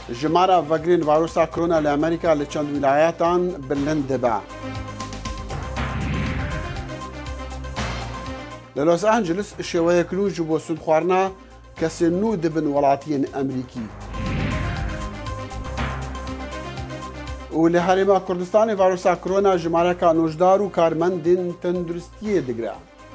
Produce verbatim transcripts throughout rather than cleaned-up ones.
ژمارە ڤەگرین ڤایرۆسا کۆرۆنا لە ئەمریکا لە چەند ویلایەتان بلند دەبا. لە لۆس ئانجلس شێوەیەکردن ji بۆ سوود خواردنا کەسێ نو دەبن وڵاتیان ئەمریکی. و لە هەرێما کوردستانی ڤایرۆسا کۆرۆنا ژمارەکە نۆژدار و کارمەندên تەندروستیê digira.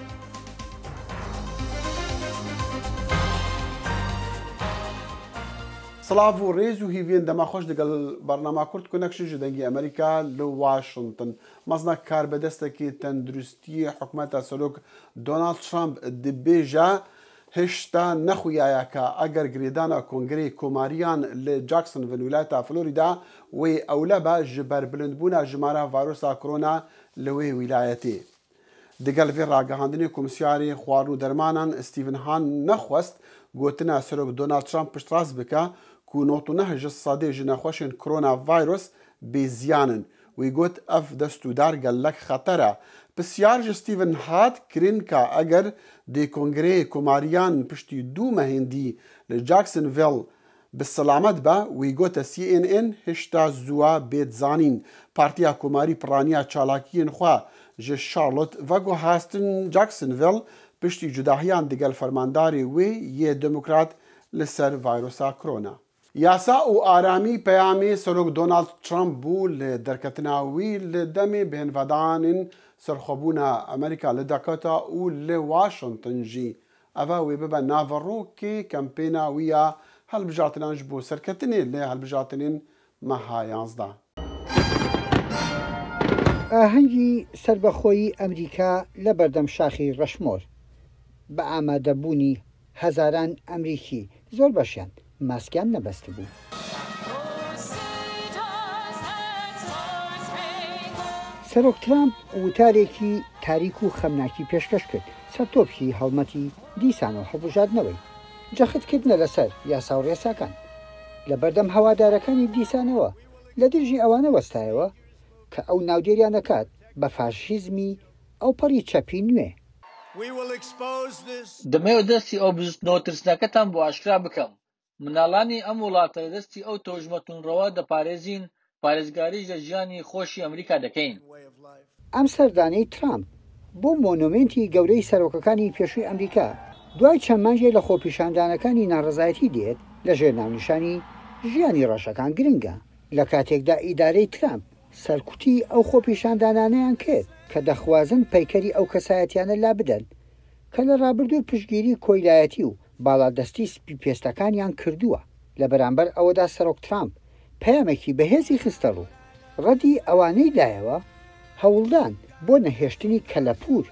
سلااف و ڕێز و هیڤێن دەماخۆش لەگەڵ بەرنامە کورد کۆنەکشن ji dengê ئەمریکا لە واشنگتن مەزنە کاربەدەستێکی تەندروستی حکوومەتە سەرۆک دۆناڵد ترامپ دەبێژە هێشتا نەخویایە کە ئەگەر گرێدانە کۆنگرەی کۆماریان لە جاکسنڤیل ویلایەتە فلۆریدا وێ ئەولە بە ji بەربلندبوونا ژمارە ڤایرۆسا کۆرۆنا لەوێ ویلایەتێ. دەگەڵ vê ڕاگەهاندنی کۆمسیاری خواردن و دەرمانان ستیڤن هان نەخواست گوتنا سەرۆک دۆناڵد ترامپ پشتڕاست بکە ku نۆ و neh ji sedê ji nexweşên koronavîrus bêziyanin. Wî got ev destûdar gelek xeter e. Pisyar ji Stephen hat kirin ka eger dê kongreyê komariyan piştî dû mehên dî li Jacksonville bi selamet be, wî got C N N hişta zûwa bêdzanîn. Partiya Komarî piraniya çalakiyên xwe ji Charlotte veguhastin Jacksonville piştî cudahiyan digel fermandarê wê yê demokrat li ser vîrusa korona. یاسا و ئارامی پەیامێ سەرۆک دۆناڵد ترامپ بوو لە دەرکەتنا وی لە دەمێ بهێنڤەدانên سەرخۆبوونا ئەمریکا لە داکۆتا و لە واشنگتن jî ئەڤە وێ ببە ناڤەڕۆکێ کەمپێنا ویە هەڵبژاتنان ji بۆ سەرکەتنێ لە هەڵبژاتنên مەها یانزدە. ئاهەنگی سەربەخۆیی ئەمریکا لە بەردەم شاخی ڕەشمۆر بە ئامادەبوونی هەزاران ئەمریکی زۆر بەشیان ماسکیان نەبەست بوو. سەرۆک ترامپ وتارێکی تاریک و خەمناکی پێشکەش کرد سەرتۆپی هەڵمەتی دیسان و هەڵبژاردنەوەی جەختکردنە لەسەر یاسا و ڕێساکان لە بەردەم هەوادارەکانی دیسانەوە لە درژی ئەوانە وەستایەوە کە ئەو ناودێریان دەکات بە فاشیزمی ئەو پەڕی چەپی نوێ. دەمەوێت دەستی ئەو بزوتنەوە ترسنەکەتان بۆ ئاشکرا بکەم. مناڵانی ئەم وڵاتە دەستی ئەو تۆژمەتونڕەوە دەپارێزین پارێزگاریش لە ژیانی خۆشی ئەمریکا دەکەین. ئەم سەردانەی ترامپ بۆ مۆنومنتی گەورەی سەرۆکەکانی پێشووی ئەمریکا دوای چەند مانگێ لە خۆپیشاندانەکانی ناڕزایەتی دێت لە ژێر ناونیشانی ژیانی ڕەشەکان گرنگە. لە کاتێکدا ئیدارەی ترامپ سەرکوتی ئەو خۆپیشاندانانەیان کرد کە دەخوازن پەیکەری ئەو کەسایەتیانە لا بدەن کە لە ڕابردوو پشتگیری کۆیلایەتی و باڵادەستی سپی پێستەکانیان کردووە. لە بەرامبەر ئەوەدا سەرۆک ترامپ پەیامێکی بەهێزی خستە ڕوو ڕەدی ئەوانەی دایەوە هەوڵدان بۆ نەهێشتنی کەلەپور.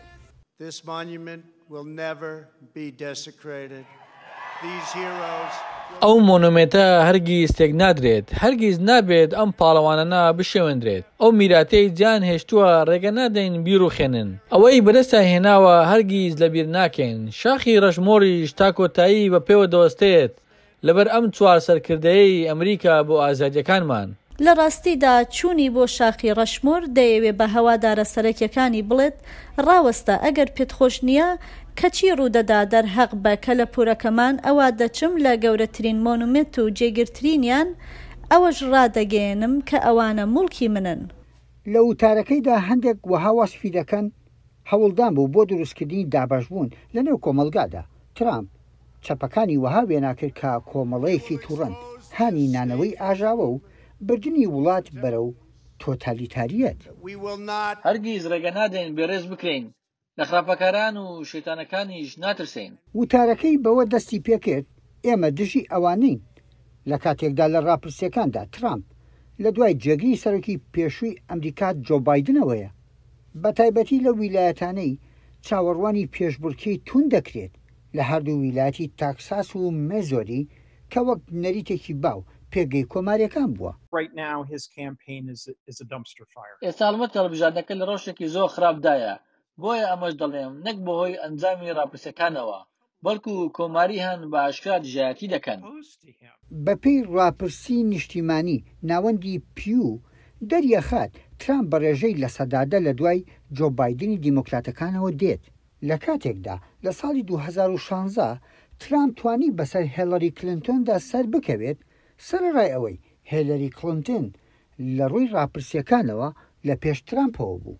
ئەو مۆنومێتە هەرگیز تێک نادرێت، هەرگیز نابێت ئەم پاڵەوانانە بشێوێندرێت. ئەو میراتەی جیان هێشتووە ڕێگە نادەین بیرروخێنن. ئەوەی بەدەستە هێناوە هەرگیز لەبیر ناکەین. شاخی ڕەشمۆریش تا کۆتایی بە پێوە دۆستێت لەبەر ئەم چوار سەرکردەیەی ئەمریکا بۆ ئازادیەکانمان. لە ڕاستیدا چوونی بۆ شاخی ڕەشمۆر دەیەوێ بە هەوادارە سەرەکیەکانی بڵێت ڕاوەستە ئەگەر پێت خۆش نییە کەچی ڕوودەدا دەرهەق بە کەلەپورەکەمان ئەوە دەچم لە گەورەترین مۆنومنت و جێگرترینیان ئەوەش ڕادەگەێنم کە ئەوانە موڵکی منن. لە وتارەکەیدا هەندێک وەها وەسفی دەکەن هەوڵدان بوو بۆ دروستکردنی دابەشبوون لە نێو کۆمەلگادا. ترامپ چەپەکانی وەها وێناکرد کە کۆمەڵەیەکی تووڕەن هانی نانەوەی ئاژاوە و بردننی وڵات بەرە و تۆتالیتاریەت. هەرگیز ڕێگە نادەین بێڕێز بکرین. لە خراپەکاران و شەیتانەکانیش ناترسین. وتارەکەی بەوە دەستی پێکرد ئێمە دژی ئەوانین. لە کاتێکدا لە ڕاپرسیەکاندا ترامپ لە دوای جێگری سەرۆکی پێشووی ئەمریکا جۆ بایدنەوەیە بە تایبەتی لە ویلایەتانەی چاوەڕوانی پێشبڕکێی تون دەکرێت لە هەردوو ویلایەتی تاکساس و مێزۆری کە وەک نەریتێکی باو پێگەی کۆماریەکان بووە. ئێستا هەڵمەت هەڵبژاردنەکە لە ڕۆژێکی زۆر خراپدایە. بۆیە ئەمەش دەڵێم نەک بەهۆی ئەنجامی ڕاپرسەکانەوە بەڵکو کۆماری هەن بە ئاشکرا دژایەتی دەکەن. بەپێی ڕاپرسی نیشتیمانی ناوەندی پیو دەریەخات ترامپ بە ڕێژەی لە سەدادە لە دوای جۆ بایدنی دیموکراتەکانەوە دێت. لە کاتێکدا لە ساڵی دوو هەزار و شانزە ترامپ توانی بەسەر هێلەری کلنتۆندا سەر بکەوێت سەرەڕای ئەوەی هێلەری کلنتن لە ڕووی ڕاپرسیەکانەوە لە پێش ترامپەوە بوو.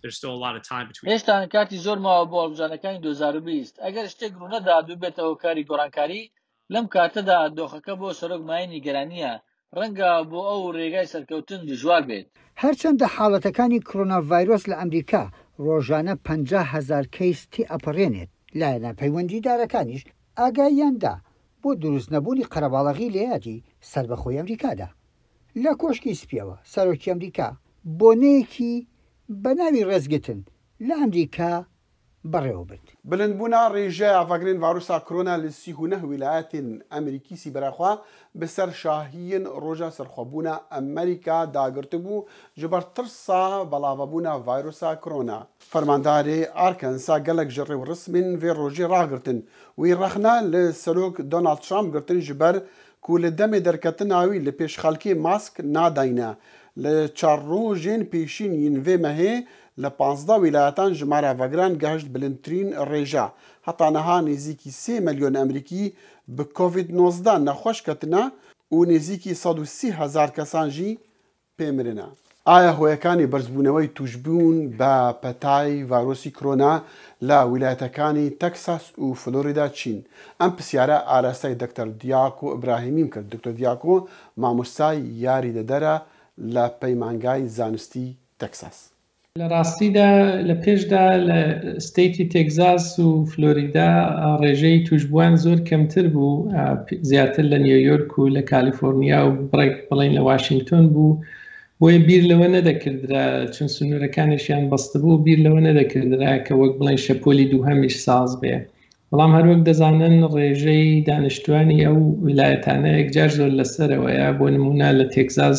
هێشتا کاتی زۆر ماوە بۆ هەڵبژارنەکانی دو هەزار و بیست. ئەگەر شتێک ڕوونەدا دوو بێتەوە کاری گۆڕانکاری لەم کاتەدا دۆخەکە بۆ سەرۆک مای نیگەرانیە ڕەنگە بۆ ئەو ڕێگای سەرکەوتن دژوار بێت. هەرچەندە حاڵەتەکانی کۆرۆناڤایرۆس لە ئەمریکا ڕۆژانە پەنجا هەزار کەیس تی ئەپەڕێنێت، لایەنە پەیوەندیدارەکانیش ئاگاییاندا بۆ دروست نەبوونی قەرەباڵغی لە یادی سەربەخۆی ئەمریکادا. لە کۆشکی سپیەوە سەرۆکی ئەمریکا بۆنەیەکی بە ناوی ڕێزگتن لە ئەمریکا بەڕێوە برد. بلندبوونا ڕێژەیە ئافاگرین ڤایرۆسا کۆرۆنا لە سی و نەه ویلایەتین ئەمریکیسی بەراخوا بەسەر شاهین ڕۆژە سەرخۆبوونا ئەمریکا داگرتبوو ji ber tirsa belavebûna ڤایرۆسا کۆرۆنا. Fermandarê Arkansas gelek ji rêwresmên vê rojê ragirtin. Wî rexna li Serok Donald Trump girtin ji ber ku li demê derketina wî li pêşxelkê mask nadayne. Li çar rojên pêşînîn vê mehê li panzda wîlayetan ji mara vegiran gehişt bilindtirîn rêja. Heta niha nêzîkî sê milyon Emerîkî bi Covid nozda nexweş ketine û nêzîkî sed û sî hezar kesan jî pê mirine. Aya hoyekanê berzbûnewey tûjbûn be petay vayrosî korona li wîlayetekanî Texas û Florida Çîn. Em pisyare arasteyê Doktor Diako İbrahîmî kir. Doktor Diako mamostayî yarî de dere li peymangayê zanistî Texas. لە ڕاستیدا لە پێشدا لە ستیتی تێکزاس و فلۆریدا ڕێژەی توشبووان زۆر کەمتر بوو، زیاتر لە نیویۆرک و لە کالیفۆرنیا و بڕێک بڵین لە واشنگتۆن بوو، بۆیە بیر لەوە نەدەکردرا چون سنوورەکانیشیان بەستە بوو بیر لەوە نەدەکردرا کە وەک بڵین شەپۆلی دووهەمیش ساز بێ. بەڵام هەروەک دەزانن ڕێژەی دانیشتوانی ئەو ویلایەتانە یەکجار زۆر لەسەرەوەیە. بۆ نمونە لە تێکزاس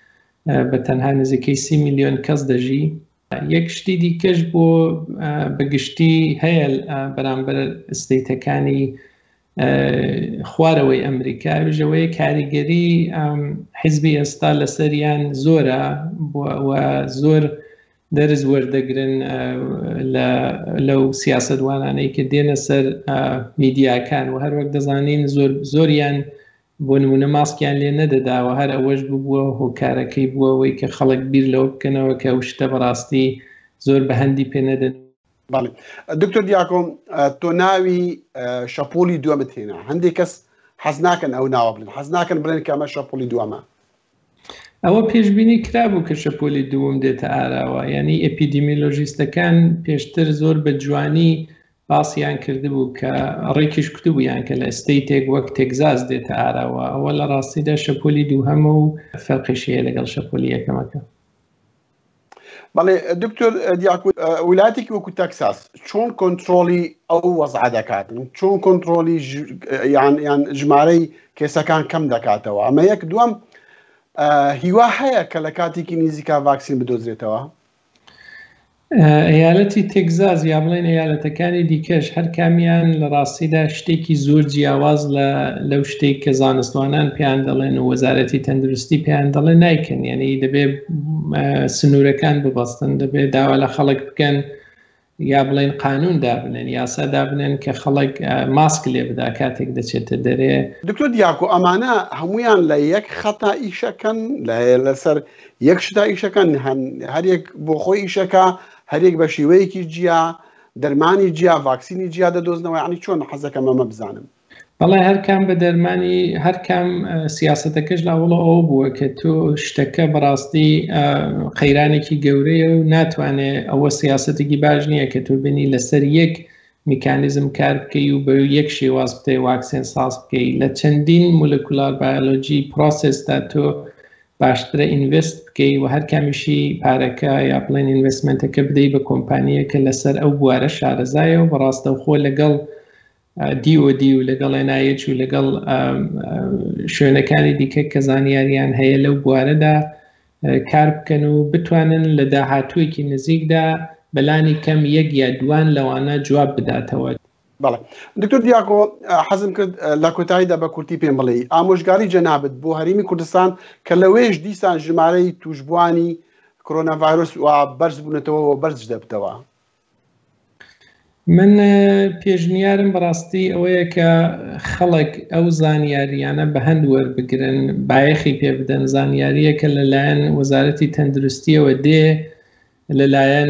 بە تەنها نزیکەی سی میلیۆن کەس دەژی. یەک شتی دیکەش بۆ بەگشتی هەیە بەرامبەر ئستیتەکانی خوارەوەی ئەمریکا، ژەوەی کاریگەری حیزبی ئێستا لەسەریان زۆرە و زۆر دەرز وەردەگرن لەو سیاسەتوانانەی کە دێنە سەر میدیاکان و هەروەک دەزانین زۆریان بۆ نمونە ماسکیان لێ نەدەداوە، هەر ئەوەش ببووە هۆکارەکەی بووەوەی کە خەڵک بیر لەوە بکەنەوە کە ئەو شتە بەڕاستی زۆر بە هەندی پێ نەدەن. باڵێ دکتۆر دیاکۆ تۆ ناوی شەپۆلی دووەمت هێنا، هەندێک کەس حەز ناکەن ئەو ناوە بڵێن، حەز ناکەن بڵێن کە ئەمە شەپۆلی دووەمە. ئەوە پێشبینی کرابوو کە شەپۆلی دووەم دێتە ئاراوە، یعنی ئەپیدیمیۆلۆژیستەکان پێشتر زۆر بە جوانی باسییان کردبوو کە ڕێکیش کوتبوویان کە لە ئەستەیتێک وەک تێکزاس دێتە ئاراوە. ئەوە لە ڕاستیدا شەپۆلی دووهەمە و فەرقیشەیە لەگەڵ شەپۆلی یەکەمەکە. بەڵێ دکتۆر دیاکۆ ویلایەتێکی وەکو تەکساس چۆن کۆنتڕۆلی ئەو وەزعە دەکاتن، چۆن کۆنتڕۆلی یان ژمارەی کێسەکان کەم دەکاتەوە؟ ئەمە یەک. دووەم هیوا هەیە کە لە کاتێکی نزیکا ڤاکسین بدۆزرێتەوە؟ ئەیالەتی تێکزاس یا بڵێن ئەیالەتەکانی دیکەش هەر کامیان لە ڕاستیدا شتێکی زۆر جیاواز لەو شتێک کە زانستوانان پێیان دەڵێن و وەزارەتی تەندروستی پێیان دەڵێ نایکەن، یعنی دەبێت سنوورەکان ببەستن، دەبێت داوا لە خەڵک بکەن یا بڵێن قانون دابنێن، یاسا دابنێن کە خەڵک ماسک لێ بدا کاتێک دەچێتە دەرێ. دکتۆر دیاکۆ ئەمانە هەمویان لە یەک خەتا ئیشەکەن، لەسەر یەک شتا ئیشەکەن، هەرێک بۆ خۆی ئیشەکە، هەرێک بە شێوەیەکی جیا، دەرمانی جیا، ڤاکسینی جیا دەدۆزنەوە، یعنی چۆن حەزەکەم ئەمە بزانم؟ بەڵێ هەرکام بە دەرمانی هەرکام سیاسەتەکەش لاوەڵە ئەوە بووە کە تۆ شتەکە بەڕاستی قەیرانێکی گەورەیە و ناتوانێت ئەوە سیاسەتێکی باش نییە کە تۆ بینی لەسەر یەک میکانیزم کار بکەی و بە یەک شێواز بتەی واکسین ساز بکەی. لە چەندین مولکولار بایۆلۆجی پرۆسسدا تۆ باشترە ئینڤست بکەی و هەر کامیشی پارەکە یا بڵێن ئینڤستمنتەکە بدەی بە کۆمپانیە کە لەسەر ئەو بوارە شارەزایە و بەڕاستەوخۆ لەگەڵ دی و دی و لەگەڵ ئێنایەچ و لەگەڵ شوێنەکانی دیکە کە زانیاریان هەیە لەو بوارەدا کار بکەن و بتوانن لە داهاتوویەکی نزیکدا بەلانی کەم یەک یا دوان لەوانە جواب بداتەوە. بەڵێ دکتۆر دیاکۆ حەزم کرد لە کۆتاییدا بە کورتی پێم بڵێ ئامۆژگاری جەنابەت بۆ هەرێمی کوردستان کە لەوێش دیسان ژمارەی توشبوانی کۆرۆنا ڤایرۆس و بەرز بوونەتەوە و بەرز دەبتەوە. من پێشنیارم بەڕاستی ئەوەیە کە خەڵک ئەو زانیاریانە بە هەند وەربگرن، بایەخی پێ بدەن، زانیاریەکە لەلایەن وەزارەتی تەندروستیەوە دێ، لەلایەن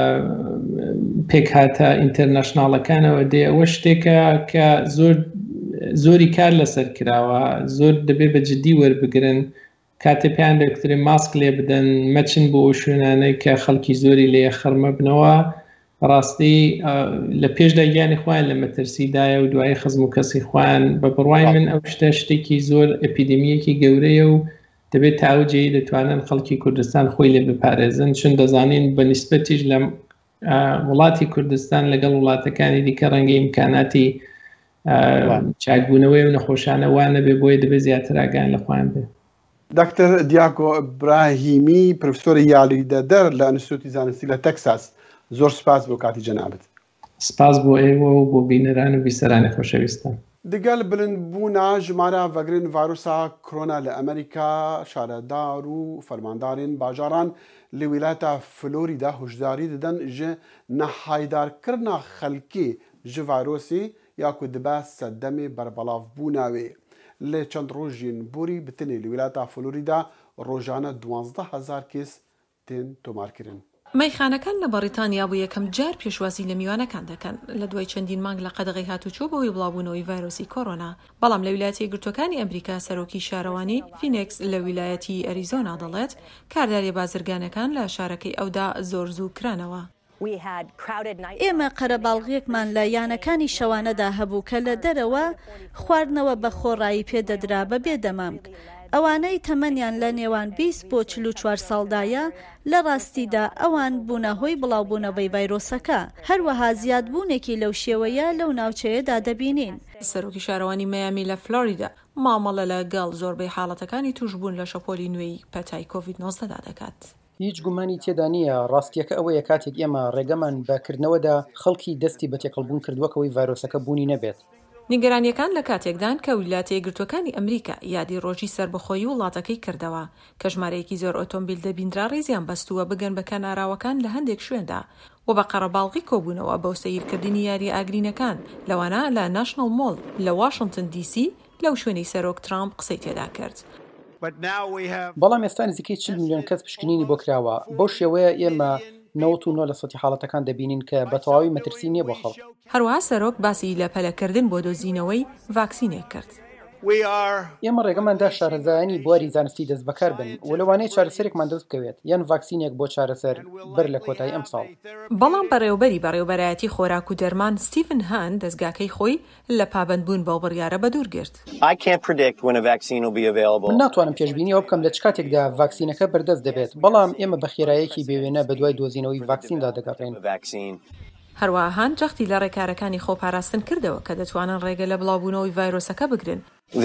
پێکهاتە ئینتەرنەشناڵەکانەوە دێ. ئەوە شتێکە کە زۆر زۆری کار لەسەر کراوە، زۆر دەبێت بە جددی وەربگرن، کاتێ پێیان دەکترێ ماسک لێ بدەن، مەچن بۆ شوێنانەی کە خەڵکی زۆری لێ خەرمە بنەوە. ڕاستی لە پێشدا گیانی خوان لە مەترسیدایە و دوای خزم و کەسی خوان بە بڕوای من ئەو شتە شتێکی زۆر ئەپیدمیەکی گەورەیە و دەبێت تاوجێی دەتوانن خەڵکی کوردستان خۆی لێ بپارێزن، چون دەزانین بە نیسبەتیش لە وڵاتی کوردستان لەگەڵ وڵاتەکانی دیکە ڕەنگە ئیمکاناتی چاکبوونەوەی و نەخۆشانە وانە بێ بۆیە دەبێت زیاتر ئاگان لە خوان بێ. دکتۆر دیاکۆ ئیبراهیمی پرۆفسۆری یاریدەدەر لە ئینستیتوتی زانستی لە تەکساس، زۆر سپاس بۆ کاتی جەنابەت. سپاس بۆ ئێوە و بۆ بینەران و بیسەرانی خۆشەویستان. دەگەل بلندبوونا ژمارە ڤەگرن ڤایرۆسا کۆرۆنا لە ئەمریکا، شارەدار و فەرماندارên باژاران لە ویلایەتە فلۆریدا هۆشداری دەدەن ji nehaydarkirina xelkê ji vayrosê ya ku dibe seddemê berbelavbûna wê. Lê çend rojên borî bi tinê li wîlayeta Florîda rojane duwazdeh hezar kês tên tomarkirin. مەیخانەکان لە بەریتانیا بۆ یەکەم جار پێشوازی لە میوانەکان دەکەن لە دوای چەندین مانگ لە قەدەغی هاتوچوو بەهۆی بڵاوبوونەوەی ڤایرۆسی کۆرۆنا. بەڵام لە ویلایەتە یەکگرتووەکانی ئەمریکا سەرۆکی شارەوانی فینێکس لە ویلایەتی ئەریزۆنا دەڵێت کارداری بازرگانەکان لە شارەکەی ئەودا زۆر زوو کرانەوە. ئێمە قەرەباڵغیەکمان لە یانەکانی شەوانەدا هەبوو کە لە دەرەوە خواردنەوە بە خۆڕایی پێدەدرا بە بێدەمامک. ئەوانەی تەمەنیان لە نێوان بیست بۆ چل و چوار ساڵدایە لە ڕاستیدا ئەوان بوونە هۆی بڵاوبوونەوەی ڤایرۆسەکە. هەروەها زیادبوونێکی لەو شێوەیە لەو ناوچەیەدا دەبینین. سەرۆکی شارەوانی مەیامی لە فلۆریدا مامەڵە لەگەڵ زۆربەی حاڵەتەکانی توشبوون لە شەپۆلی نوێی پەتای کۆڤید نۆزدەدا دەکات. هیچ گومانی تێدا نییە. ڕاستیەکە ئەوەیە کاتێک ئێمە ڕێگەمان بەکردنەوەدا خەڵکی دەستی بە تێکەڵبوون کردووەکەوەی ڤایرۆسەکە بوونی نەبێت. نیگەرانیەکان لە کاتێکدان کە ویلایەتە یەکگرتووەکانی ئەمریکا یادی ڕۆژی سربەخۆیی وڵاتەکەی کردەوە کە ژمارەیەکی زۆر ئۆتۆمبیل دەبیندرا ڕێزیان بەستووە بگەن بە کەناراوەکان لە هەندێک شوێندا و بە قەرەباڵغی کۆبوونەوە بەو سەیرکردنی یاری ئاگرینەکان لەوانە لە ناشنڵ مۆڵ لە واشنگتن دی سی لەو شوێنەی سەرۆک ترامپ قسەی تێدا کرد. بەڵام ئێستا نزیکەی چل میلیۆن کەس پشکنینی بۆ کراوە. بۆ شێوەیە ئێمە نەوەت و نۆ لە سەتی حاڵەتەکان دەبینین کە بە تەواوی مەترسی نییە بۆ خەڵک. هەروەها سەرۆک باسی لە پەلەکردن بۆ دۆزینەوەی ڤاکسینێک کرد. ئێمە ڕێگەماندا شارەزایانی بواری زانستی دەست بەکار بن و لەوانەیە چارەسەرێکمان دەست بکەوێت یان ڤاکسینێک بۆ چارەسەر بەر لە کۆتایی ئەم ساڵ. بەڵام بەڕێوەبەری بەڕێوەبەرایەتی خۆراک و دەرمان ستیڤن هان دەستگاکەی خۆی لە پابەندبوون بەو بڕیارە بەدوور گرت. من ناتوانم پێشبینی ئەو بکەم لە چ کاتێکدا ڤاکسینەکە بەردەست دەبێت، بەڵام ئێمە بە خێراییەکی بێوێنە بە دوای دۆزینەوەی ڤاکسیندا دەگەڕێن. هەروەها هان جەختی لە ڕێکارەکانی خۆپاراستن کردەوە کە دەتوانن ڕێگە لە بڵاوبوونەوەی ڤایرۆسەکە بگرن.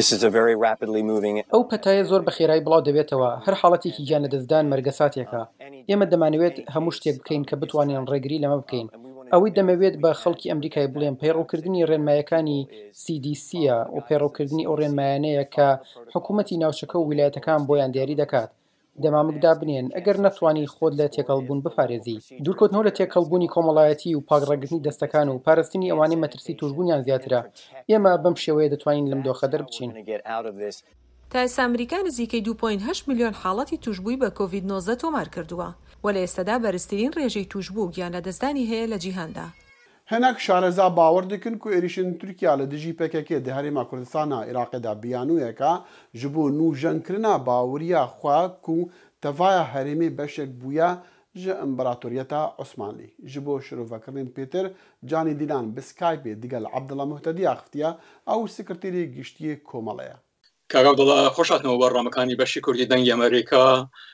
ئەو پەتایە زۆر بە خێرایی بڵاو دەبێتەوە. هەر حاڵەتێکی گیان لەدەستدان مەرگە ساتێکە. ئێمە دەمانەوێت هەموو شتێک بکەین کە بتوانین ڕێگری لەمە بکەین. ئەوەی دەمەوێت بە خەڵکی ئەمریکای بڵێن پەیڕۆکردنی ڕێنمایەکانی سی دی سیە و پەیڕۆکردنی ئەو ڕێنمایانەیە کە حکوومەتی ناوچەکە و ویلایەتەکان بۆیان دیاری دەکات. دەمامکدا بنێن ئەگەر نەتوانی خۆت لە تێکەڵبوون بپارێزی. دوورکەوتنەوە لە تێکەڵبوونی کۆمەڵایەتی و پاکڕێگرتنی دەستەکان و پاراستنی ئەوانەی مەترسی توشبوونیان زیاترە. ئێمە بەم شێوەیە دەتوانین لەم دۆخە دەربچین. تا ئێستا ئەمریکا نزیکەی دوو پۆینت هەشت میلیۆن حاڵەتی توشبووی بە کۆڤید نۆزدە تۆمار کردووە و لە ئێستادا بەرزترین ڕێژەی توشبوو گیان لەدەستدانی هەیە لە جیهاندا. هەناک شارەزا باوەڕ دەکەن و ێریشن تورکیا لە دژی پێکەکێ دە هەرێما کوردستانە عێراقیدا بیانوویەکە ji bo nûjenkirina baweriya xwe ku tevaya herêmê beşek bûye ji İmparatoriyeta Osmanlî. Ji bo şirovekirinên pêtir Canî Dîlan bi Skypê digel Abdullah Muhtedî axiftiye ew sekreterê giştiyê Komaleya. Kaka Abdullah xweş hatine barnamekanî beşî Kurdî dengê Amerîka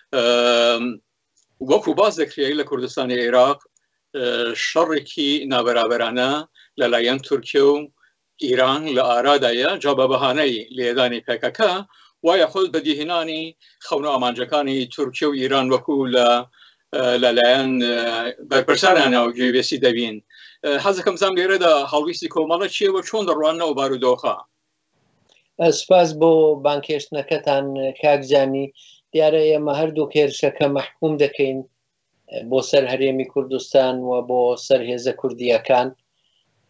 wekû baz dekiriye li Kurdistanê Iraq şerrekî naberaberane li layan Tirkiye û İran li aradaya ca bi behaneyê lêdanê P K K waya xwe bedîhînanî xewna amancekanî Tirkiye û İran wekû li لەلایەن بەرپرسانانەوە گوێبێسی دەبین. حەزەکەم زانم لێرە دا هەڵویستی کۆمەڵە چیەوە چۆن دەڕوانەوە بارودۆخە؟ سپاس بۆ بانکێشتنەکەتان کاکجانی. دیارە ئێمە هەردوو هێرشەکە مەحکوم دەکەین بۆ سەر هەرێمی کوردستان و بۆ سەر هێزە کوردیەکان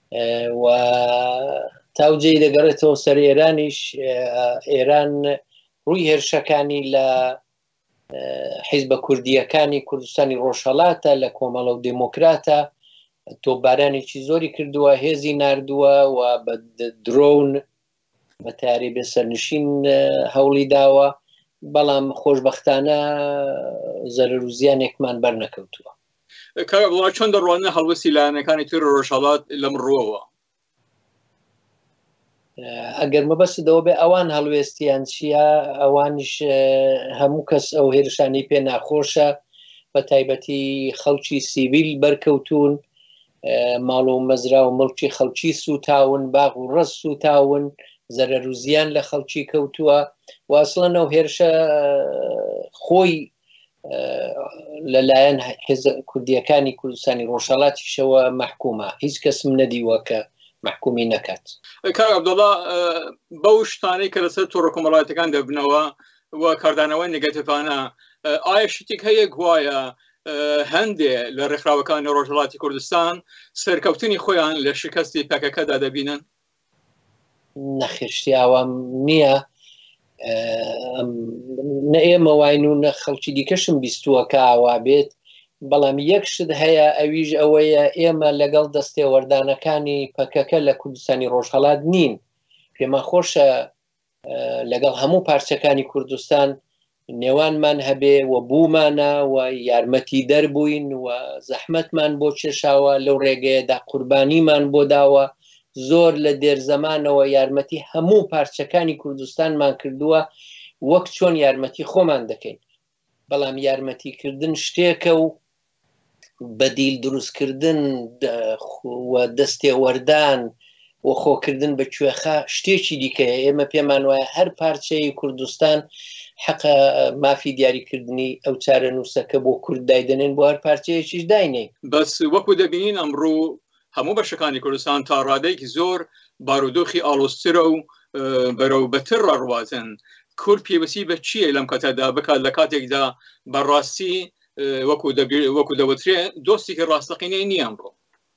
و تاوجێ دەگەڕێتەوە سەر ئێرانیش ئێران ڕووی هێرشەکانی لە حیزبە کوردیەکانی کوردستانی ڕۆژهەڵاتە لە کۆمەڵە و دموکراتە تۆپبارانێکی زۆری کردووە هێزی ناردووە و بە درۆون بە تاری بێسەرنشین هەوڵی داوە بەڵام خۆشبەختانە زەرەر و زیانێکمان بەرنەکەوتووە چۆن دەڕوانە هەڵوەسی لایەنەکانی تر ڕۆژهەڵات لەم ڕۆوە ئەگەر مەبەستەوە بێ ئەوان هەڵوێستیان چییە ئەوانش هەموو کەس ئەو هێرشانی پێ ناخۆشە بە تایبەتی خەڵکی سیڤیل بەرکەوتون ماڵ و مەزرا و مڵکی خەڵکی سوتاون باغ و ڕەز سوتاون زەرەر و زیان لە خەڵکی کەوتووە واصلەن ئەو هێرشە خۆی لەلایەن کوردیەکانی کوردستانی ڕۆژهەڵاتیشەوە مەحکومە هیچ کەسم نەدیوە کە محکومی نەکات کاک عەبدوڵڵا بەو شتانەی کە لەسەر تۆڕە کۆمەڵایەتەکان دەبنەوە و کاردانەوەی نێگەتیڤانە ئایا شتێک هەیە گوایە هەندێ لە ڕێکخراوەکانی ڕۆژهەڵاتی کوردستان سەرکەوتنی خۆیان لە شکستی پێکەکەدا دەبینن نەخێشتی ئاوام نییە نە ئێمە واین و نە خەڵکی دیکەشم بیستووە کە ئاوا بێت بەڵام یەک شت هەیە ئەویش ئەوەیە ئێمە لەگەڵ دەستێوەردانەکانی پەکەکە لە کوردستانی ڕۆژهەڵات نین پێمان خۆشە لەگەڵ هەموو پارچەکانی کوردستان نێوانمان هەبێ و بوومانە و یارمەتی دەربووین و زەحمەتمان بۆ کێشاوە لەو ڕێگەیەدا قوربانیمان بۆ داوە زۆر لە دێرزەمانەوە یارمەتی هەموو پارچەکانی کوردستانمان کردووە وەک چۆن یارمەتی خۆمان دەکەین بەڵام یارمەتیکردن شتێکە و بەدیل دروستکردن و دەستێوەردان و خۆکردن بە کوێخە شتێکی دیکەیە ئێمە پێمان وایە هەر پارچەی کوردستان حەقە مافی دیاریکردنی ئەو چارە نووسەکە بۆ کورد دایدنێن بۆ هەر پارچەیەکیش داینێ بەس وەکو دەبینین ئەمڕۆ هەموو بەشەکانی کوردستان تا ڕادەیەکی زۆر بارودۆخی ئاڵۆسترە و بەرەو بەتر ڕەڕواتن کورد پێوەستی بە چییە لەم کاتەدا بکات لە کاتێکدا بەڕاستی وەکو دەوترێ دۆستێکی ڕاستەقینەی نییە ئەمڕۆ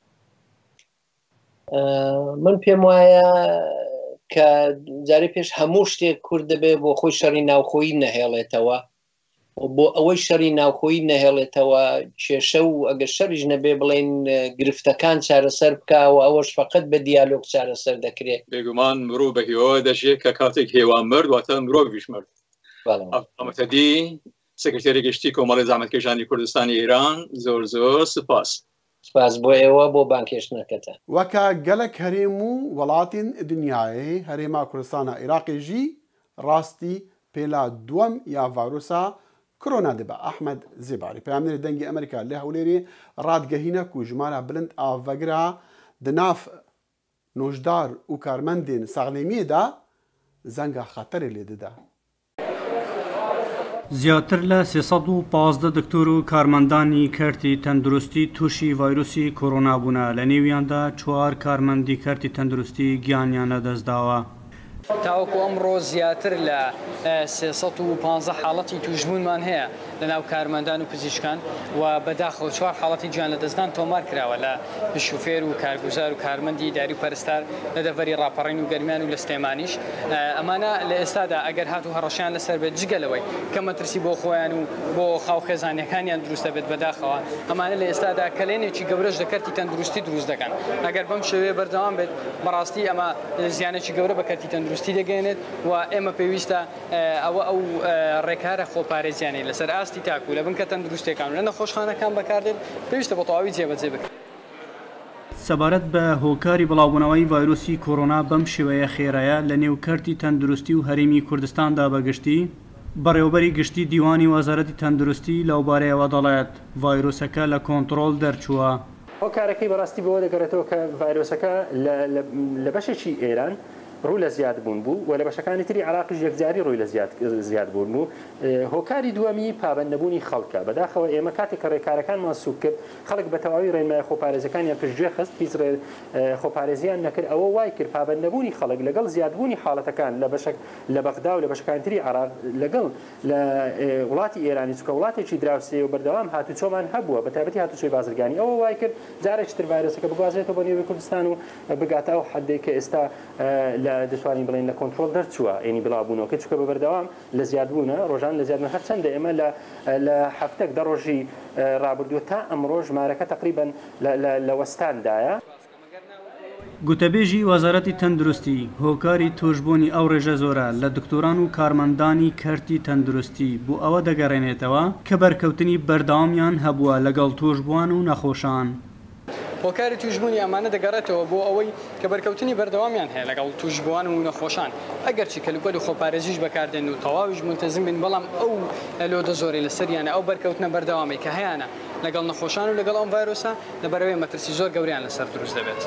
من پێم وایە کە جارێ پێش هەموو شتێک کورد دەبێت بۆ خۆی شەڕی ناوخۆیی نەهێڵێتەوە بۆ ئەوەی شەڕی ناوخۆیی نەهێڵێتەوە کێشە و ئەگەر شەڕیش نەبێ بڵێن گرفتەکان چارەسەر بکە و ئەوەش فقط بە دیالۆگ چارەسەر دەکرێت بێگومان مرۆڤ بە هیوا دەژێت کە کاتێک هێوان مرد واتە مرۆڤیش مرد ئەمەتەدی سەکرتێری گشتی کۆمەڵی زەحمەتکێشانی کوردستانی ئێران زۆر زۆر سپاس سپاس بۆ ئێوە بۆ بانکێشتنەکەتە وەکە گەلک هەرێم و وڵاتین دنیاایی هەرێما کوردستانە عێراقیژی ڕاستی پێلا دووەم یا ڤایرۆسا کۆرۆنا دەبە ئەحمەد زێباری پەیامنەری دەنگی ئەمریکا لە هەولێری ڕادگەهینە و ژمارە بلند ئاڤەگرا دناف نۆژدار و کارمەندین ساغلێمیەدا زەنگە خەتەرێ لێ دەدا زیاتر لە سێسەد و پازدە دکتۆر و کارمەندانی کەرتی تەندروستی تووشی ڤایرۆسی کۆرۆنا بوونە لە نێویاندا چوار کارمەندی کەرتی تەندروستی گیانیان لەدەستداوە تاوەکو ئەمڕۆ زیاتر لە سێسەد و پانزە حاڵەتی توشبوونمان هەیە لە ناو کارمەندان و پزیشکان و بەداخەوە چوار حاڵەتی گیان لەدەستدان تۆمار کراوە لە شوفێر و کارگوزار و کارمەندی داری و پەرستار لە دەڤەری ڕاپەڕین و گەرمیان و لە ستێمانیش ئەمانە لە ئێستادا ئەگەر هات و هەڕەشیان لەسەر بێت جگەلەوەی کە مەترسی بۆ خۆیان و بۆ خاوخێزانەکانیان دروستە بێت بەداخەوە ئەمانە لە ئێستادا کەلێنێکی گەورەش دەکەرتی تەندروستی دروست دەکەن ئەگەر بەم شێوەیە بەردەوام بێت بەڕاستی ئەمە زیانێکی گەورە بەکەرتی تەندروستی دەگەێنێت و ئێمە پێویستە ئەوە ئەو ڕێکارە خۆپارێزیانەی لەسەر ئاستی تاکو لە بنکە تەندروستەکان و لە نەخۆشخانەکان بەکاردێت پێویستە بە تەواوی جێبەجێ بکرێت سەبارەت بە هۆکاری بڵاوبوونەوەی ڤایرۆسی کۆرۆنا بەم شێوەیە خێرایە لە نێوکەرتی تەندروستی و هەرێمی کوردستاندا بەگشتی بەڕێوەبەری گشتی دیوانی وەزارەتی تەندروستی لەوبارەیەوە دەڵێت ڤایرۆسەکە لە کۆنتڕۆل دەرچووە هۆکارەکەی بەڕاستی بەوە دەگەڕێتەوە کە ڤایرۆسەکە لە بەشێکی ئێران ڕوو لە زیاد بوون بوو و لە بەشەکانی تری عراقیش یەکجاری ڕووی لە زیاد بوون بوو. هۆکاری دووەمی پابەندنەبوونی خەڵکە بەداخەوە ئێمە کاتێک کە ڕێکارەکانمان سوک کرد خەڵک بە تەواوی ڕێنمای خۆپارێزەکانیان پشتگوێ خست هیچ خۆپارێزیان نەکرد ئەوە وای کرد پابەندنەبوونی خەڵک لەگەڵ زیادبوونی حاڵەتەکان لە بەشک لە بەغدا و لە بەشەکانی تری عراق لەگەڵ لە وڵاتی ئێرانی چکە وڵاتێکی دراوسێ و بەردەوام هاتوچۆمان هەبووە بە تایبەتی هاتوچۆی بازرگانی ئەوە وای کرد جارێکی تر ڤایرۆسەکە بگوازێتەوە بۆ نێوەی کوردستان و بگاتە ئەو حەدێک کە ئێستا لە دەتوانین بڵێن لە کۆنتترۆل دەرچووە ینی بڵاوبوونەوە کە چکە بە بەردەوام لە زیادبوونە ڕۆژان لە زیادبوون هەر چەندە ئێمە لە هەفتێک دە ڕۆژی ڕابردووە تا ئەمڕۆ ژمارەکە تقریبەن لە وەستاندایە. گوتەبێژی وەزارەتی تەندروستی هۆکاری توشبوونی ئەو ڕێژە زۆرە لە دکتۆران و کارمەندانی کەرتی تەندروستی بۆ ئەوە دەگەڕێنێتەوە کە بەرکەوتنی بەردەوامیان هەبووە لەگەڵ توشبووان و نەخۆشان. هۆکاری توشبوونی ئەمانە دەگەڕێتەوە بۆ ئەوەی کە بەرکەوتنی بەردەوامیان هەیە لەگەڵ توشبووان و نەخۆشان ئەگەرچی کەلوپەر و خۆپارێزیش بەکاردێن و تەواویش منتەزم بن بەڵام ئەو لۆدە زۆری لەسەریانە ئەو بەرکەوتنە بەردەوامی کە هەیەە لەگەڵ نەخۆشان و لەگەڵ ئەم ڤایرۆسە لەبەرەوەی مەترسی زۆر گەوریان لەسەر دروست دەبێت.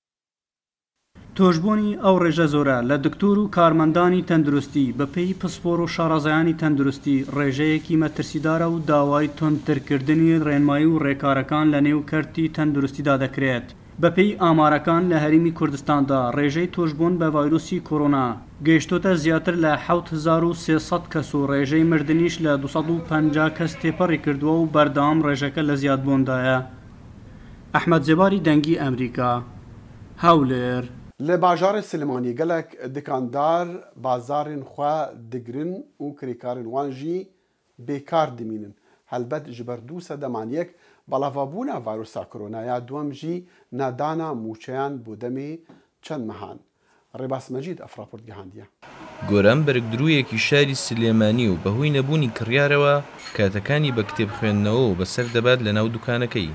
تۆشببوونی ئەو ڕێژە زۆرە لە دکتۆر و کارمەندانی تەندروستی بەپێی پسپۆر و شارەزایانی تەندروستی ڕێژەیەکی مەترسیدارە و داوای تۆندترکردنی ڕێنمایی و ڕێکارەکان لە نێو کەرتی تەندروستیدا دەکرێت. بەپێی ئامارەکان لە هەرێمی کوردستاندا ڕێژەی تۆشببوون بە ڤایرۆسی کۆڕۆنا گەیشتۆتە زیاتر لە حەوت هەزار و سێسەد کەس و ڕێژەی مردنیش لە دووسەد و پەنجا کەس تێپەڕی کردووە و بەردەوام ڕێژەکە لە زیادبووندایە. ئەحمەد جێباری دەنگی ئەمریکا، هەولێر. لە باژارێ سلمانی gelek dikandar bazarên xwe digirin û kirêkarên wan jî bêkar dimînin. Helbet ji ber dû sedeman yek belavabûna vîrusa koronaya duem jî nedana mûçeyan bû demê çend mehan. Rêbas Mecîd ev raport gihandiye. گۆران بەرگدروویەکی شاری سلێمانی و بەهۆی نەبوونی کڕیارەوە کاتەکانی بە کتێب خوێندنەوە و بەسەر دەبات لە ناو دوکانەکەی.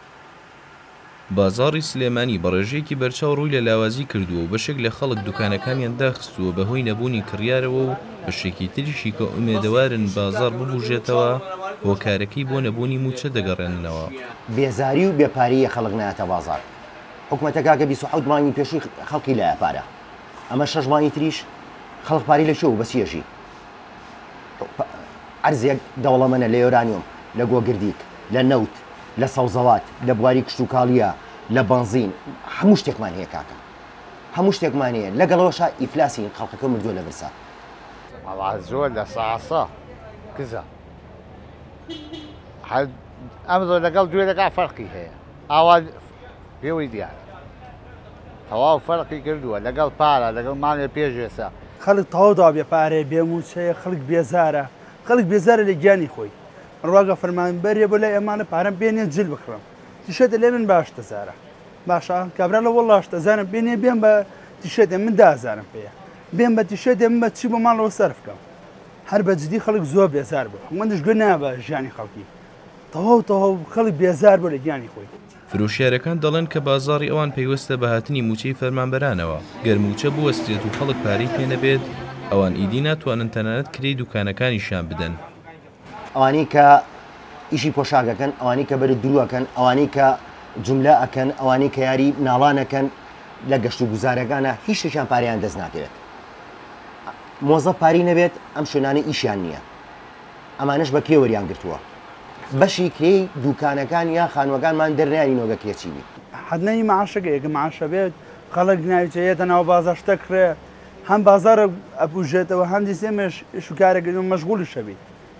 بازاڕی سلێمانی بە ڕێژەیەکی بەرچاو ڕووی لە لاوازی کردووە و بەشێک لە خەڵک دوکانەکانیان داخستووە بەهۆی نەبوونی کڕیارەوە و بەشێکی تریشی کە ئومێدەوارن بازار ببوژێتەوە هۆکارەکەی بۆ نەبوونی موچە دەگەڕێننەوە. بێزاری و بێپاریە خەڵک نایەتە بازار. حکوومەتەکە بیست و حەوت مانگی پێشووی خەڵکی لایەپارە. ئەمە شەش مانگی تریش خەڵک پاری لە شەو بەسیەژی. عەرزێک دەوڵەمەنە لە یۆرانیۆم، لە گۆگردیک، لە نەوت، لە سەوزەوات، لە بواری کشت و کاڵیە، لە بەنزین، هەموو شتێکمان هەیە کاکە. هەموو شتێکمان هەیە لەگەڵەوەشە ئیفلاسی خەڵکەکە مردووە لە برسا. زۆر لە ساسە کزە. ئەمڕۆ لەگەڵ دوێنەکە فەرقی هەیە. ئاوا پێوەی دیارە. تەواو فەرقی کردووە لەگەڵ پارە لەگەڵ ماڵێ پێشێسە. خەڵک تەواودا بێپارێ بێموچەیە خەڵک بێزارە خەڵک بێزارە لە گیانی خۆی. ڕواگە فەرمانبەریە بۆ لای ئەمانە پارەم بێنێ جل بکڕم. تیشێتە لێ من باش دەزارە. باشە کابرا لە وەڵاش دەزانم بێنێ بێن بە تیشێتێ من دازارم پێەیە. بێن بە تیشێتێ من بە چی بۆ ماڵەوە سەرف بکەم. هەر بە جدی خەڵک زۆر بێزار بوو. هەمووش گوێ نابە ژیانی خەڵکی. تەواو تەواو خەڵک بێزار بوو لە گیانی خۆی. فرۆشیارەکان دەڵێن کە بازاڕی ئەوان پێیوەستە بە هاتنی موچەی فەرمانبەرانەوە. گەر موچە بوەستێت و خەڵک پارەی پێ نەبێت ئەوان ئیدی ناتوانن تەنانەت کرێی دوکانەکانیشان بدەن. ئەوانەی کە ئیشی پۆشاکەکەن، ئەوانەی کە بەرە دروەکەن، ئەوانەی کە جوملە ئەکەن، ئەوانەی کە یاری ناڵانەکەن لە گەشت و گوزارەکانە هیچ شتێکیان پاریان دەست ناکەوێت. مۆزە پاری نەبێت ئەم شوێنانە ئیشیان نییە. ئەمانش بە کێوەریان گرتووە. بەشی کرێی دوکانەکان یا خانوەکانمان دەرنیانینەوە کێچی بی. حدنەی معاشەکە یەکە معاشە بێت خەڵک ناویچێتە ناو بازار شتە کرێ هەم بازارە ئەپوژێتەوە هەندی سێمێش شوکارێک مەشغوڵی شەبی.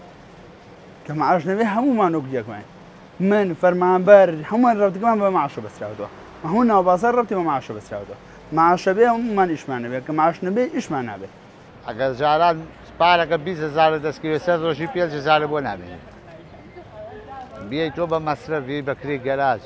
کە معاش نەبێ هەمومان وەکیەکمان. من فەرمانبەر هەمووان ڕەوتەکەمان بە معاشە بەسراوەوە. هەموو ناو بازار ڕەوتی بە معاشە بەسراوەوە. معاشە بێ هەمومان ئیشمان نەبێت کە معاش نەبێ ئیشمان نابێت. ئەگەر جاران پارەکە بیست هەزار دەستکەوێت سەر ڕۆژی پێنج هەزار بۆ نابێت. بیای تۆ بە مەسرەف بێی بەکرێ گەراج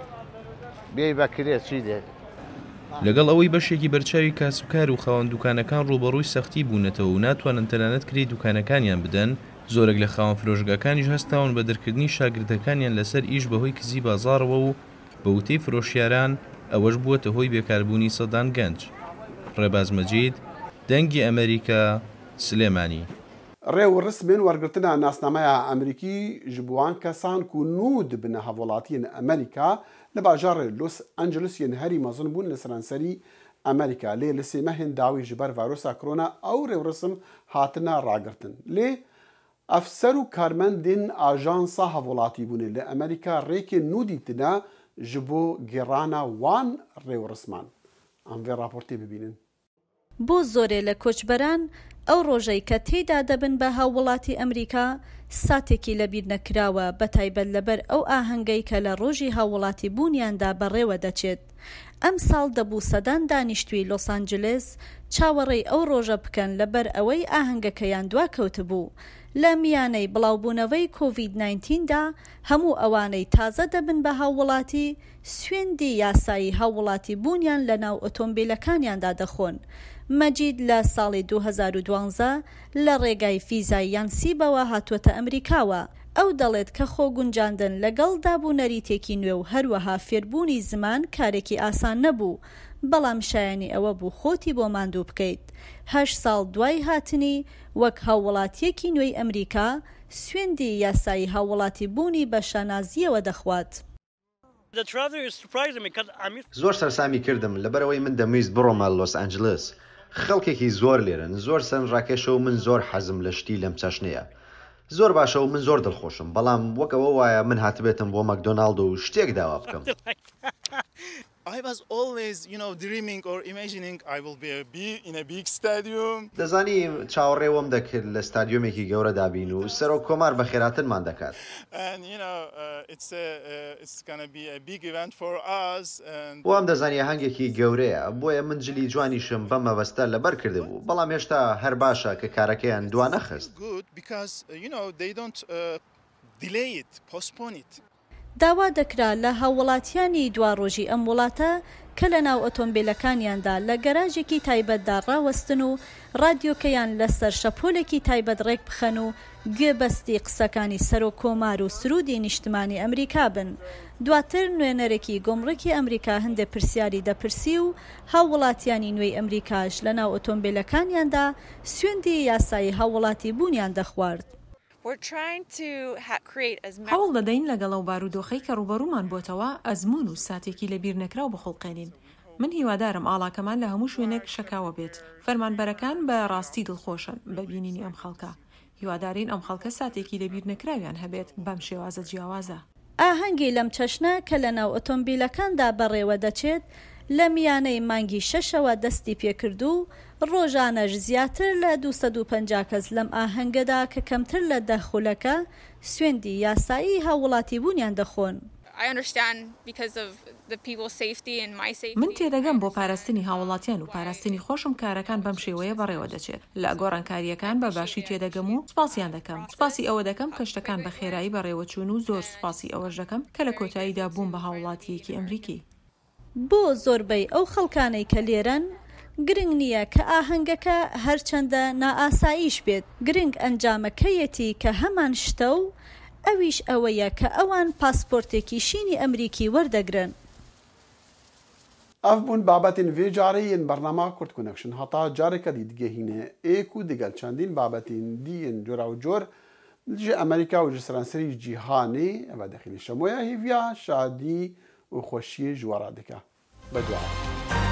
بێی بەکرێ چی دێت. لەگەڵ ئەوەی بەشێکی بەرچاوی کاسبکار و خاوەن دوکانەکان ڕوبەڕووی سەختی بوونەتەوە و ناتوانن تەنانەت کرێی دوکانەکانیان بدەن، زۆرێک لە خاوەن فرۆشگاکانیش هەستاون بە دەرکردنی شاگردەکانیان لەسەر ئیش بەهۆی کزی بازاڕەوە و بە وتەی فرۆشیاران ئەوەش بووەتە هۆی بێکاربوونی سەدان گەنج. ڕێباز مەجید، دەنگی ئەمریکا، سلێمانی. ڕێو ڕسمên وەرگرتنا ناسنامەیە ئەمریکی ji bo wan kesan ku nû dibine hevwelatiyên Amerîka li bajarê Los Angelesiyên herî mezin bûn li seranserî ئەمریکا لێ لە سێمە هێنداوی ji ber ڤایرۆسا کۆرۆنا ئەو rêwrisim hatine ragirtin. Lê efser û karmendên ajansa hevolatîbûnê li Amerîka rêkê nû dîtine ji bo gêrana wan rêwrisman. Em vê raportê bibînin. بۆ زۆرێ لە کۆچبەران ئەو ڕۆژەی کە تێدا دەبن بە هاوڵاتی ئەمریکا ساتێکی لەبیر نەکراوە بەتایبەت لەبەر ئەو ئاهەنگەی کە لە ڕۆژی هاوڵاتی بوونیاندا بەڕێوە دەچێت. ئەم ساڵ دەبوو سەدان دانیشتووی لۆس ئانجلس چاوەڕێی ئەو ڕۆژە بکەن لەبەر ئەوەی ئاهەنگەکەیان دواکەوتبوو. لە میانەی بڵاوبوونەوەی کۆڤید نایزدە دا هەموو ئەوانەی تازە دەبن بە هاوڵاتی سوێندی یاسایی هاوڵاتی بوونیان لە ناو ئۆتۆمبیلەکانیاندا دەخۆن. مەجید لە ساڵی دوو هەزار و دوانزە لە ڕێگای فیزای یانسیبەوە هاتووەتە ئەمریکاوە. ئەو دەڵێت کە خۆ گونجاندن لەگەڵ دابوونەریتێکی نوێ و هەروەها فێربوونی زمان کارێکی ئاسان نەبوو، بەڵام شایانی ئەوە بوو خۆتی بۆ ماندوو بکەیت. هەشت ساڵ دوای هاتنی وەک هاوڵاتیەکی نوێی ئەمریکا سوێندی یاسایی هاوڵاتی بوونی بە شانازیەوە دەخوات. زۆر سەرسامی کردم لەبەرەوەی من دەمویست بڕۆمە لۆس ئانجلس. خەڵکێکی زۆر لێرن، زۆر سەن ڕاکێشە و من زۆر حەزم لە شتی لەم چەشنەیە. زۆر باشە و من زۆر دڵخۆشم، بەڵام وەکەوە وایە من هاتبێتم بۆ مەکدۆناڵد و شتێک داوا بکەم. I was always, you know, dreaming or imagining I will be a big, in a big stadium. دەزانی چاوەڕێوەم دەکرد لە ستادیۆمێکی گەورە دابین و سەرۆک کۆمار بە خێراتنمان دەکات. And you know, uh, it's a, uh, it's gonna be a big event for us. And وام دەزانی هەنگێکی گەورەیە، بۆیە من جلی جوانیشم بەم مەبەستە لەبەر کرده بوو، بەڵام هێشتا هەر باشە کە کارەکەیان دوا نەخست. Good because you know they don't uh, delay it, postpone it. داوا دەکرا لە هاوڵاتیانی دوا ڕۆژی ئەم وڵاتە کە لە ناو ئۆتۆمبیلەکانیاندا لە گەراژێکی تایبەتدا ڕاوەستن و ڕادیۆکەیان لەسەر شەپۆلێکی تایبەت ڕێک بخەن و گوێبەستی قسەکانی سەرۆک کۆمار و سرودی نیشتمانی ئەمریکا بن. دواتر نوێنەرێکی گۆمڕێکی ئەمریکا هەندێک پرسیاری دەپرسی و هاوڵاتیانی نوێی ئەمریکاش لە ناو ئۆتۆمبیلەکانیاندا سوێندی یاسایی هاوڵاتی بوونیان دەخوارد. هەوڵ دەدەین لەگەڵ ئەو بارودۆخەی کە ڕوبەڕوومان بۆتەوە ئەزمون و ساتێکی لەبیر نەکراو بخڵقێنین. من هیوادارم ئاڵاکەمان لە هەموو شوێنێک شەکاوە بێت. فەرمانبەرەکان بە ڕاستی دڵخۆشن بە بینینی ئەم خەڵکە. هیوادارین ئەم خەڵکە ساتێکی لەبیر نەکراویان هەبێت بەم شێوازە جیاوازە. ئاهەنگی لەم چەشنە کە لە ناو ئۆتۆمبیلەکاندا بەڕێوە دەچێت لە میانەی مانگی شەشەوە دەستی پێکردو ڕۆژانەش زیاتر لە دووسەد و پەنجا کەس لەم ئاهەنگەدا کە کەمتر لە دەخولەکە سوێندی یاسایی هاوڵاتی بوونیان دەخۆن. من تێدەگەم بۆ پاراستنی هاوڵاتیان و پاراستنی خۆشم کارەکان بەم شێوەیە بەڕێوە دەچێت. لە گۆڕانکاریەکان بە باشی تێدەگەم و سپاسیان دەکەم. سپاسی ئەوە دەکەم کە شتەکان بە خێرایی بەڕێوە چوون و زۆر سپاسی ئەوەش دەکەم کە لە کۆتاییدا بووم بە هاوڵاتیەکی ئەمریکی. بۆ زۆربەی ئەو خەڵکانەی کە لێرەن گرنگ نییە کە ئاهەنگەکە هەرچەندە نائاساییش بێت، گرنگ ئەنجامەکەیەتی کە هەمان شتە و ئەویش ئەوەیە کە ئەوان پاسپۆرتێکی شینی ئەمریکی وەردەگرن. ئەف بوون بابەتین vê carê yên bernama Kurd Connection heta careka dî digehîne êk û digel çendîn babetên dîyên cora û cor ji Amerîka û ji seranserî cîhanê ev dexîne şemoya hêviya şadî û xweşiyê ji we re dike. Bedua.